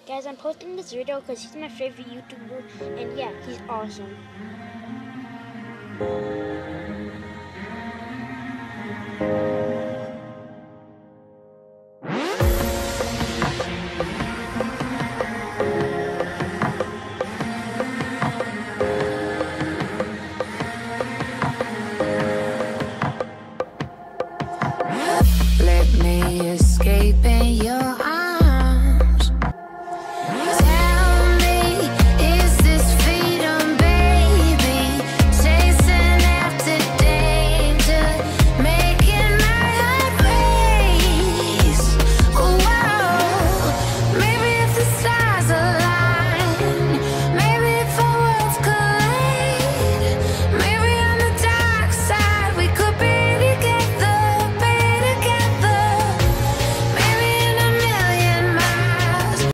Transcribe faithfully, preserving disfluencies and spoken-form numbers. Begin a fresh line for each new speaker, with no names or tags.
Guys, I'm posting this video because he's my favorite YouTuber, and yeah, he's awesome.